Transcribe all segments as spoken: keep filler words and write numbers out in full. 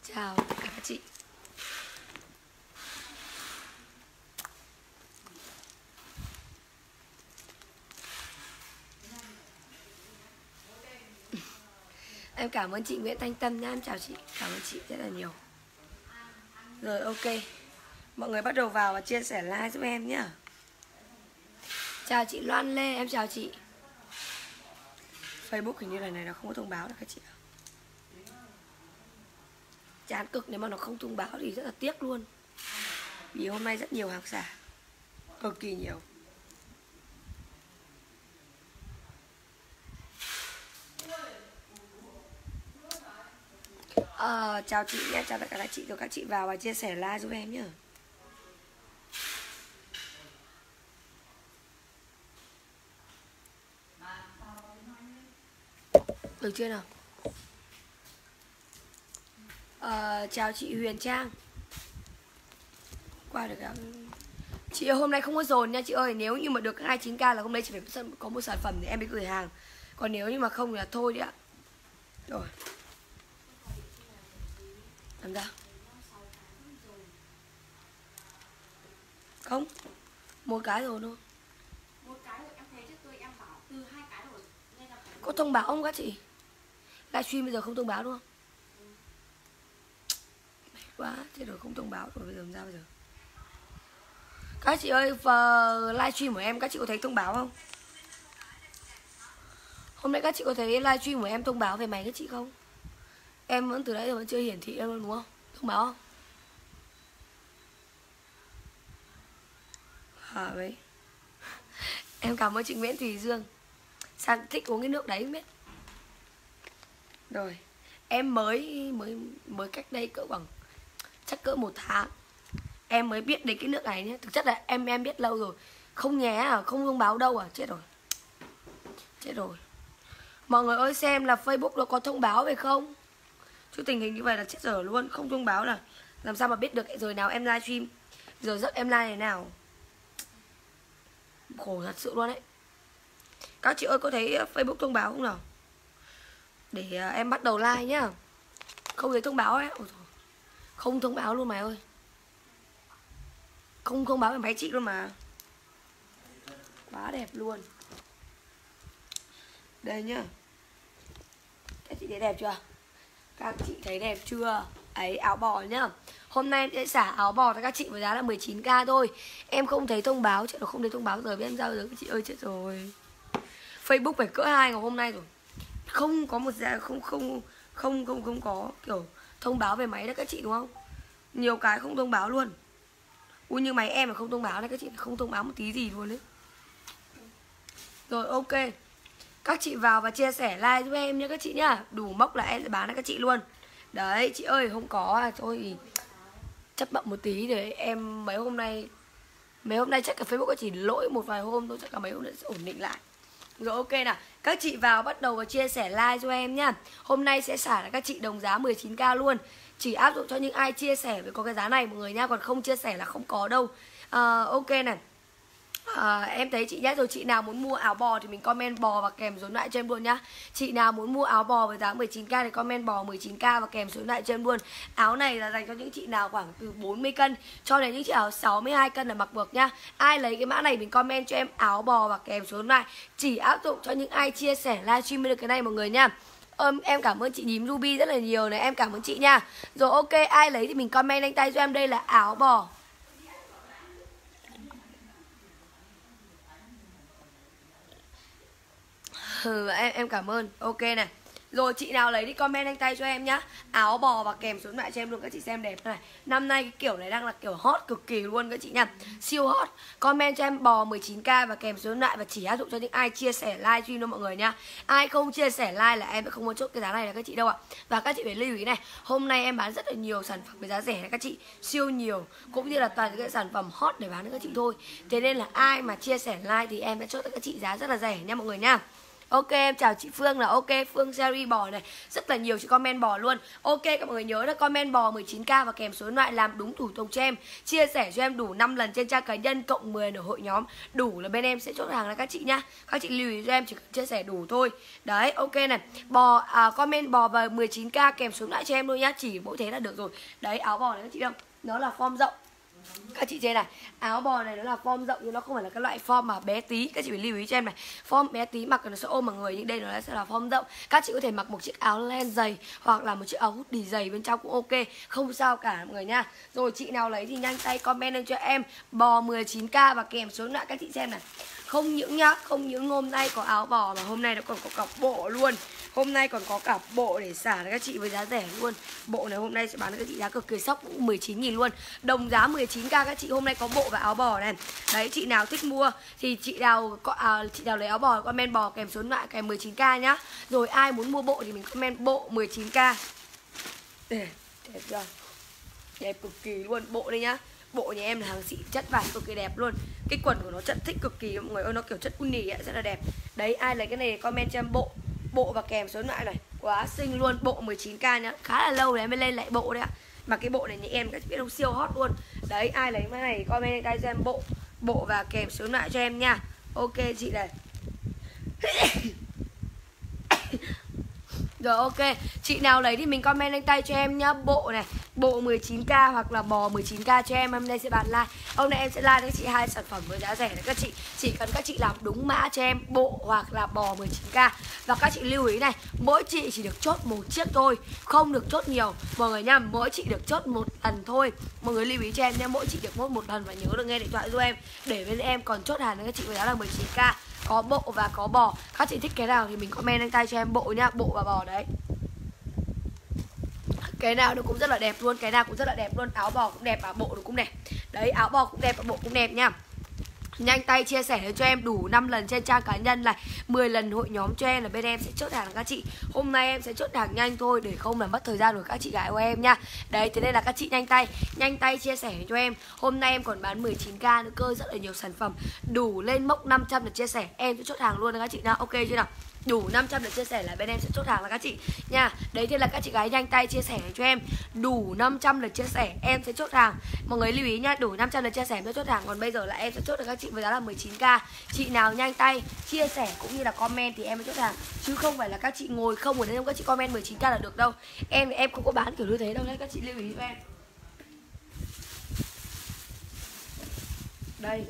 Chào tất cả các chị. Em cảm ơn chị Nguyễn Thanh Tâm nhá. Em chào chị. Cảm ơn chị rất là nhiều. Rồi ok. Mọi người bắt đầu vào và chia sẻ like giúp em nhá. Chào chị Loan Lê. Em chào chị. Facebook hình như là này nó không có thông báo được các chị ạ. Chán cực, nếu mà nó không thông báo thì rất là tiếc luôn. Vì hôm nay rất nhiều hàng xả. Cực kỳ nhiều. à, Chào chị nha. Chào tất cả các chị. Rồi các chị vào và chia sẻ like giúp em nhá. Được chưa nào? à, Chào chị Huyền Trang. Qua được không? Chị ơi, hôm nay không có dồn nha chị ơi. Nếu như mà được hai mươi chín k là hôm nay chị phải có một sản phẩm để em mới gửi hàng. Còn nếu như mà không thì là thôi đi ạ. Rồi. Làm ra. Không. Một cái rồi thôi. Một cái rồi em thấy trước tôi em bảo từ hai cái rồi. Nên là có thông báo không các chị? Livestream bây giờ không thông báo đúng không? Ừ. Mệt quá, thế rồi không thông báo rồi, bây giờ làm sao bây giờ? Các chị ơi, livestream của em các chị có thấy thông báo không? Hôm nay các chị có thấy livestream của em thông báo về máy các chị không? Em vẫn từ nãy giờ vẫn chưa hiển thị em luôn đúng không? Thông báo không? À vậy. Em cảm ơn chị Nguyễn Thùy Dương. Sao thích uống cái nước đấy không biết. Rồi. Em mới mới mới cách đây cỡ khoảng chắc cỡ một tháng em mới biết đến cái nước này nhé. Thực chất là em em biết lâu rồi. Không nhé à, không thông báo đâu à, chết rồi. Chết rồi. Mọi người ơi, xem là Facebook nó có thông báo về không? Chứ tình hình như vậy là chết dở luôn. Không thông báo là làm sao mà biết được rồi nào em livestream, giờ giấc em live này nào. Khổ thật sự luôn đấy. Các chị ơi có thấy Facebook thông báo không nào? Để em bắt đầu like nhá. Không thấy thông báo ấy. Ôi trời. Không thông báo luôn mày ơi. Không thông báo về máy chị luôn mà. Quá đẹp luôn. Đây nhá. Các chị thấy đẹp chưa? Các chị thấy đẹp chưa? Ấy, áo bò nhá. Hôm nay em sẽ xả áo bò cho các chị với giá là mười chín k thôi. Em không thấy thông báo, chị nó không thấy thông báo giờ biết em sao giờ các chị ơi, chết rồi. Facebook phải cỡ hai ngày hôm nay rồi. Không có một giá không không không không không có kiểu thông báo về máy đó các chị đúng không? Nhiều cái không thông báo luôn. Ui, như máy em mà không thông báo này các chị, không thông báo một tí gì luôn đấy. Rồi ok. Các chị vào và chia sẻ like giúp em nhé các chị nhá. Đủ mốc là em sẽ bán cho các chị luôn. Đấy chị ơi, không có à, thôi thì chấp bận một tí để em mấy hôm nay mấy hôm nay chắc cả Facebook chỉ lỗi một vài hôm thôi, chắc cả mấy hôm nữa sẽ ổn định lại. Rồi ok nào, các chị vào bắt đầu và chia sẻ like cho em nhá. Hôm nay sẽ xả là các chị đồng giá mười chín k luôn. Chỉ áp dụng cho những ai chia sẻ với có cái giá này mọi người nha, còn không chia sẻ là không có đâu. à, Ok này. À, em thấy chị nhé. Rồi chị nào muốn mua áo bò thì mình comment bò và kèm số điện thoại cho em luôn nhá. Chị nào muốn mua áo bò với giá mười chín k thì comment bò mười chín k và kèm số điện thoại cho em luôn. Áo này là dành cho những chị nào khoảng từ bốn mươi cân cho đến những chị áo sáu mươi hai cân là mặc được nhá. Ai lấy cái mã này mình comment cho em áo bò và kèm số điện thoại. Chỉ áp dụng cho những ai chia sẻ livestream được cái này mọi người nha. Um, em cảm ơn chị nhím Ruby rất là nhiều này, em cảm ơn chị nha. Rồi ok, ai lấy thì mình comment anh tay cho em. Đây là áo bò. Ừ, em, em cảm ơn. Ok này. Rồi chị nào lấy đi comment anh tay cho em nhá. Áo bò và kèm số điện thoại cho em luôn các chị xem đẹp này. Năm nay cái kiểu này đang là kiểu hot cực kỳ luôn các chị nha. Siêu hot. Comment cho em bò mười chín k và kèm số điện thoại, và chỉ áp dụng cho những ai chia sẻ live stream đâu mọi người nha. Ai không chia sẻ live là em sẽ không có chốt cái giá này là các chị đâu ạ. Và các chị phải lưu ý này, hôm nay em bán rất là nhiều sản phẩm với giá rẻ này các chị, siêu nhiều, cũng như là toàn những cái sản phẩm hot để bán cho các chị thôi. Thế nên là ai mà chia sẻ live thì em sẽ chốt cho các chị giá rất là rẻ nha mọi người nha. Ok em chào chị Phương là ok. Phương series bò này, rất là nhiều chị comment bò luôn. Ok các mọi người nhớ là comment bò mười chín k và kèm số điện thoại làm đúng thủ tục cho em. Chia sẻ cho em đủ năm lần trên trang cá nhân cộng mười ở hội nhóm. Đủ là bên em sẽ chốt hàng là các chị nhá. Các chị lưu ý cho em chỉ cần chia sẻ đủ thôi. Đấy ok này. Bò à, comment bò và mười chín k kèm số điện thoại cho em luôn nhá. Chỉ mỗi thế là được rồi. Đấy áo bò này các chị đâu. Nó là form rộng. Các chị chơi này, áo bò này nó là form rộng nhưng nó không phải là cái loại form mà bé tí. Các chị phải lưu ý cho em này. Form bé tí mặc nó sẽ ôm vào người, nhưng đây nó sẽ là form rộng. Các chị có thể mặc một chiếc áo len dày hoặc là một chiếc áo hoodie dày bên trong cũng ok, không sao cả mọi người nha. Rồi chị nào lấy thì nhanh tay comment lên cho em bò mười chín k và kèm số điện thoại các chị xem này. Không những nhá, không những hôm nay có áo bò mà hôm nay nó còn có cả bộ luôn. Hôm nay còn có cả bộ để xả cho các chị với giá rẻ luôn. Bộ này hôm nay sẽ bán cho các chị giá cực kỳ sốc, cũng mười chín nghìn luôn. Đồng giá mười chín k các chị, hôm nay có bộ và áo bò này. Đấy chị nào thích mua thì chị nào có à, chị nào lấy áo bò comment bò kèm số điện thoại kèm mười chín k nhá. Rồi ai muốn mua bộ thì mình comment bộ mười chín k. Đẹp, đẹp chưa? Đẹp cực kỳ luôn, bộ đây nhá. Bộ nhà em là hàng xịn, chất vải cực kỳ đẹp luôn. Cái quần của nó chất thích cực kỳ mọi người ơi, nó kiểu chất uni ấy, rất là đẹp. Đấy ai lấy cái này comment cho em bộ bộ và kèm số điện thoại này, quá xinh luôn. Bộ mười chín k nhá, khá là lâu rồi em mới lên lại bộ đấy ạ. Mà cái bộ này như em các chị biết không, siêu hot luôn. Đấy ai lấy cái này comment tay cho em bộ bộ và kèm số điện thoại cho em nha. Ok chị này. Rồi ok, chị nào lấy thì mình comment lên tay cho em nhá. Bộ này, bộ mười chín k hoặc là bò mười chín k cho em. Hôm nay sẽ bán like. Hôm nay em sẽ like cho chị hai sản phẩm với giá rẻ này các chị. Chỉ cần các chị làm đúng mã cho em bộ hoặc là bò mười chín k. Và các chị lưu ý này, mỗi chị chỉ được chốt một chiếc thôi, không được chốt nhiều mọi người nha. Mỗi chị được chốt một lần thôi. Mọi người lưu ý cho em nhé, mỗi chị được chốt một lần. Và nhớ được nghe điện thoại giúp em để bên em còn chốt hàng với các chị với giá là mười chín k. Có bộ và có bò. Các chị thích cái nào thì mình comment lên tay cho em bộ nhá, bộ và bò đấy. Cái nào nó cũng rất là đẹp luôn, cái nào cũng rất là đẹp luôn. Áo bò cũng đẹp và bộ cũng đẹp. Đấy áo bò cũng đẹp và bộ cũng đẹp nha. Nhanh tay chia sẻ cho em đủ năm lần trên trang cá nhân này, mười lần hội nhóm cho em là bên em sẽ chốt hàng các chị. Hôm nay em sẽ chốt hàng nhanh thôi để không làm mất thời gian của các chị gái của em nha. Đấy thế nên là các chị nhanh tay, nhanh tay chia sẻ cho em. Hôm nay em còn bán mười chín k nữa cơ, rất là nhiều sản phẩm. Đủ lên mốc năm trăm lượt chia sẻ em sẽ chốt hàng luôn các chị nào. Ok chưa nào? Đủ năm trăm lượt chia sẻ là bên em sẽ chốt hàng là các chị nha. Đấy thế là các chị gái nhanh tay chia sẻ cho em. Đủ năm trăm lượt chia sẻ em sẽ chốt hàng. Mọi người lưu ý nha, đủ năm trăm lượt chia sẻ em sẽ chốt hàng. Còn bây giờ là em sẽ chốt được các chị với giá là mười chín k. Chị nào nhanh tay chia sẻ cũng như là comment thì em mới chốt hàng, chứ không phải là các chị ngồi không ở đây không các chị comment mười chín k là được đâu. Em em không có bán kiểu như thế đâu đấy, các chị lưu ý cho em. Đây.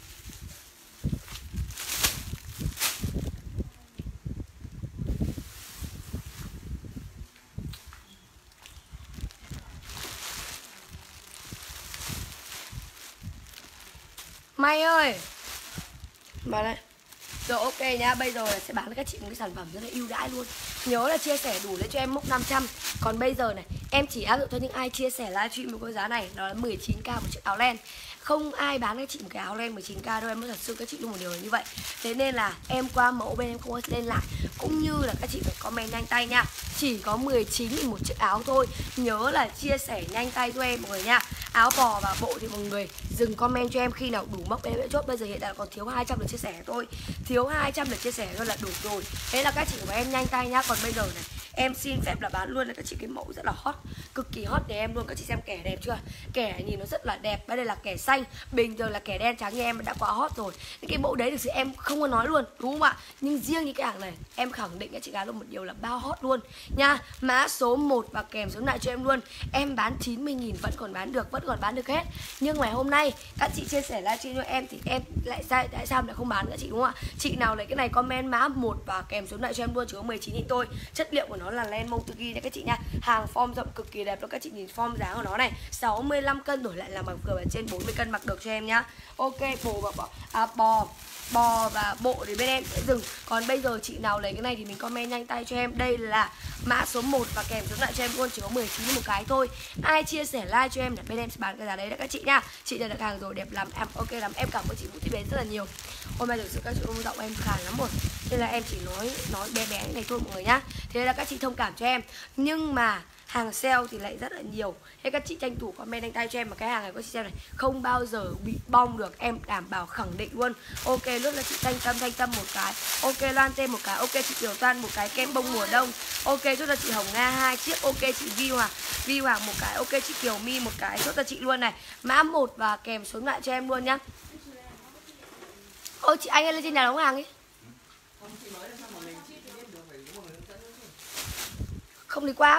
May ơi, vào đây. Rồi ok nhá, bây giờ sẽ bán cho các chị một cái sản phẩm rất là ưu đãi luôn. Nhớ là chia sẻ đủ lên cho em mốc năm trăm. Còn bây giờ này, em chỉ áp dụng cho những ai chia sẻ livestream với cái giá này, đó là mười chín k một chiếc áo len. Không ai bán các chị một cái áo len mười chín k đâu, em nói thật sự các chị luôn một điều là như vậy. Thế nên là em qua mẫu bên em không có lên lại, cũng như là các chị phải comment nhanh tay nha. Chỉ có mười chín nghìn một chiếc áo thôi. Nhớ là chia sẻ nhanh tay cho em mọi người nha. Áo bò và bộ thì mọi người dừng comment cho em khi nào đủ mốc em sẽ chốt. Bây giờ hiện tại còn thiếu hai trăm lượt chia sẻ thôi, thiếu hai trăm lượt chia sẻ thôi là đủ rồi. Thế là các chị của em nhanh tay nhá. Còn bây giờ này em xin phép là bán luôn là các chị cái mẫu rất là hot, cực kỳ hot để em luôn. Các chị xem kẻ đẹp chưa? Kẻ nhìn nó rất là đẹp. Đây là kẻ xanh, bình thường là kẻ đen trắng như em đã quá hot rồi. Những cái mẫu đấy thực sự em không có nói luôn, đúng không ạ? Nhưng riêng những cái hàng này em khẳng định các chị gái luôn một điều là bao hot luôn nha. Mã số một và kèm số lại cho em luôn. Em bán chín mươi nghìn vẫn còn bán được, vẫn còn bán được hết. Nhưng ngày hôm nay các chị chia sẻ livestream cho em thì em lại sai, tại sao lại không bán các chị, đúng không ạ? Chị nào lấy cái này comment mã một và kèm số lại cho em luôn, chỉ có mười chín nghìn thôi. Chất liệu của nó là len Montuki nha các chị nha. Hàng form rộng cực kỳ đẹp luôn, các chị nhìn form dáng của nó này, sáu mươi lăm cân đổi lại là mặc vừa ở trên bốn mươi cân mặc được cho em nhá. Ok, bò và bò, à, bò bò và bộ thì bên em sẽ dừng. Còn bây giờ chị nào lấy cái này thì mình comment nhanh tay cho em. Đây là mã số một và kèm số lại cho em luôn, chỉ có mười chín nghìn một cái thôi. Ai chia sẻ like cho em để bên em sẽ bán cái giá đấy đã các chị nha. Chị nhận được hàng rồi, đẹp lắm em. Ok lắm, em cảm ơn chị Vũ Thị Bến rất là nhiều. Hôm nay thực sự các chị ôm giọng em khàn lắm rồi, nên là em chỉ nói nói bé bé này thôi mọi người nhá. Thế là các chị thông cảm cho em. Nhưng mà hàng sale thì lại rất là nhiều. Thế các chị tranh thủ comment đánh tay cho em. Mà cái hàng này các chị xem này, không bao giờ bị bong được, em đảm bảo khẳng định luôn. Ok, lúc là chị Thanh Tâm, Thanh Tâm một cái. Ok, Loan Tê một cái. Ok, chị Kiều Toan một cái kem bông mùa đông. Ok, chốt là chị Hồng Nga hai chiếc. Ok, chị Vi Hoàng, Vi Hoàng một cái. Ok, chị Kiều My một cái. Chốt là chị luôn này. Mã một và kèm số điện thoại cho em luôn nhá. Ôi chị Anh lên trên nhà đóng hàng đi. Không đi qua.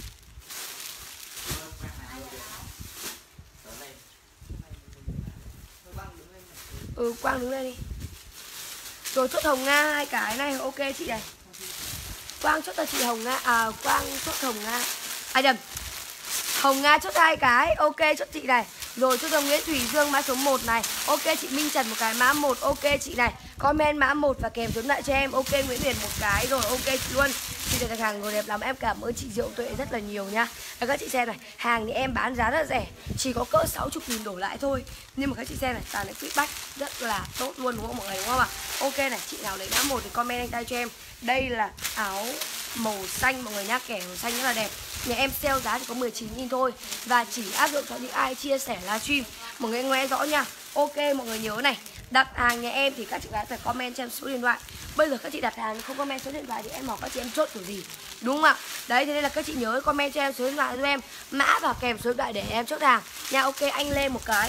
Ừ, Quang đứng lên đi. Rồi chốt Hồng Nga hai cái này. Ok chị này. Quang chốt là chị Hồng Nga. À, Quang chốt Hồng Nga. À nhầm, Hồng Nga chốt hai cái. Ok chốt chị này. Rồi chốt Nguyễn Thủy Dương mã số một này. Ok chị Minh Trần một cái mã một. Ok chị này. Comment mã một và kèm số điện thoại cho em. Ok Nguyễn Huyền một cái. Rồi ok chị luôn. Chị được đặt hàng rồi đẹp lắm. Em cảm ơn chị Diệu Tuệ rất là nhiều nha. Và các chị xem này, hàng thì em bán giá rất là rẻ, chỉ có cỡ sáu mươi nghìn đổ lại thôi. Nhưng mà các chị xem này, dàn này feedback rất là tốt luôn đúng không mọi người, đúng không ạ? Ok này, chị nào lấy mã một thì comment anh tay cho em. Đây là áo màu xanh mọi người nhá, kẻ màu xanh rất là đẹp. Nhà em sale giá chỉ có mười chín nghìn thôi. Và chỉ áp dụng cho những ai chia sẻ livestream. Mọi người nghe rõ nha. Ok mọi người nhớ này, đặt hàng nhà em thì các chị gái phải comment cho em số điện thoại. Bây giờ các chị đặt hàng không comment số điện thoại thì em hỏi các chị em chốt kiểu gì, đúng không ạ? Đấy, thế nên là các chị nhớ comment cho em số điện thoại cho em, mã và kèm số điện thoại để em chốt hàng nha. Ok anh lên một cái.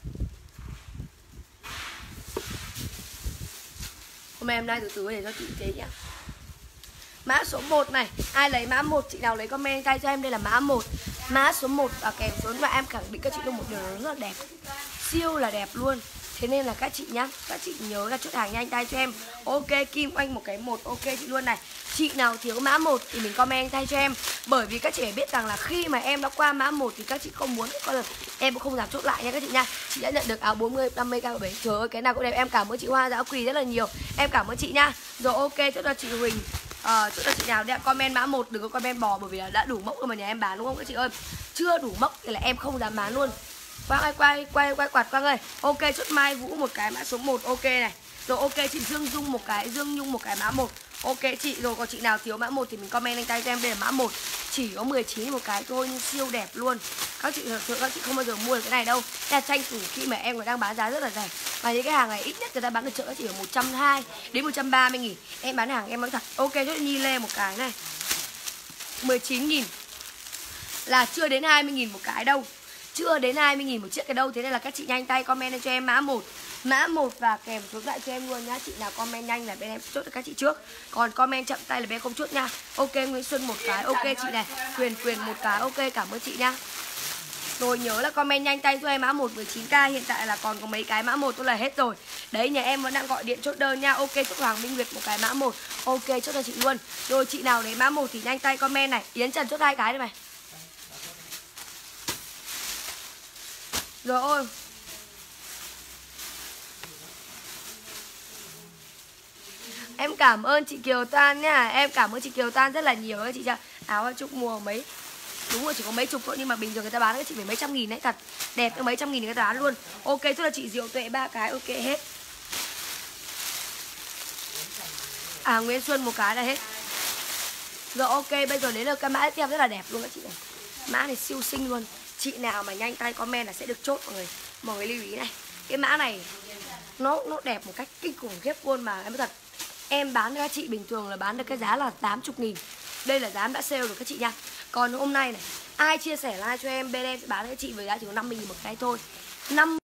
Hôm nay em đây từ từ để cho chị chế nhá. Mã số một này, ai lấy mã một, chị nào lấy comment tay cho em, đây là mã một. Mã số một và kèm số điện thoại em khẳng định các chị được một điều rất là đẹp, siêu là đẹp luôn. Thế nên là các chị nhá, các chị nhớ là chốt hàng nhanh tay cho em. Ok, Kim Oanh một cái một. Ok chị luôn này. Chị nào thiếu mã một thì mình comment tay cho em. Bởi vì các chị phải biết rằng là khi mà em đã qua mã một thì các chị không muốn, có lần em cũng không dám chốt lại nha các chị nha. Chị đã nhận được áo bốn mươi, năm mươi k bảy. Trời ơi cái nào cũng đẹp. Em cảm ơn chị Hoa Giáo Quỳ rất là nhiều. Em cảm ơn chị nha. Rồi ok, chốt là chị Huỳnh. Ờ, chốt là chị nào đã comment mã một đừng có comment bò, bởi vì là đã đủ mốc rồi mà nhà em bán đúng không các chị ơi. Chưa đủ mốc thì là em không dám bán luôn. Quang ơi, quay quay quay quạt Quang ơi. Ok chốt Mai Vũ một cái mã số một. Ok này. Rồi ok chị Dương Dung một cái, Dương Nhung một cái mã một. Ok chị, rồi có chị nào thiếu mã một thì mình comment anh tay cho em, đây là mã một. Chỉ có mười chín một cái thôi nhưng siêu đẹp luôn. Các chị thật sự các chị không bao giờ mua được cái này đâu. Đây là tranh thủ khi mà em còn đang bán giá rất là rẻ. Và những cái hàng này ít nhất người ta bán được chợ chỉ ở một trăm hai mươi đến một trăm ba mươi nghìn. Em bán hàng em nói thật. Ok chốt Nhi Lê một cái này. mười chín nghìn. Là chưa đến hai mươi nghìn một cái đâu. Chưa đến hai mươi nghìn một chiếc cái đâu. Thế nên là các chị nhanh tay comment cho em mã một. Mã một và kèm số điện thoại cho em luôn nhá. Chị nào comment nhanh là bên em chốt cho các chị trước. Còn comment chậm tay là bên em không chốt nha. Ok Nguyễn Xuân một cái. Ok chị này. Quyền Quyền một cái. Ok cảm ơn chị nha. Rồi nhớ là comment nhanh tay cho em mã một mười chín k. Hiện tại là còn có mấy cái mã một tôi là hết rồi. Đấy nhà em vẫn đang gọi điện chốt đơn nha. Ok chúc Hoàng Minh Nguyệt một cái mã một. Ok chốt cho chị luôn. Rồi chị nào lấy mã một thì nhanh tay comment này. Yến Trần chốt hai cái đây này. Rồi ôi. Em cảm ơn chị Kiều Tan nha. Em cảm ơn chị Kiều Tan rất là nhiều ấy chị. Áo chúc mùa mấy. Đúng rồi chỉ có mấy chục thôi nhưng mà bình thường người ta bán các chị phải mấy trăm nghìn đấy, thật. Đẹp tới mấy trăm nghìn người ta bán luôn. Ok tức là chị Diệu Tuệ ba cái. Ok hết. À Nguyễn Xuân một cái là hết. Rồi ok bây giờ đến là cái mã tiếp theo rất là đẹp luôn các chị này. Mã này siêu xinh luôn. Chị nào mà nhanh tay comment là sẽ được chốt mọi người. Mọi người lưu ý này. Cái mã này nó nó đẹp một cách kinh khủng khiếp luôn mà em nói thật. Em bán các chị bình thường là bán được cái giá là tám mươi nghìn. Đây là giá em đã sale được các chị nha. Còn hôm nay này, ai chia sẻ like cho em, bên em sẽ bán cho các chị với giá chỉ có năm mươi nghìn một cái thôi. năm